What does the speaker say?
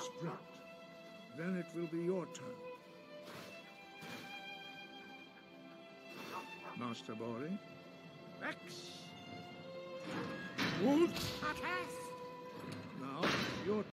sprint. Then it will be your turn. Master Bori. Rex. Wood. Attack. Now, your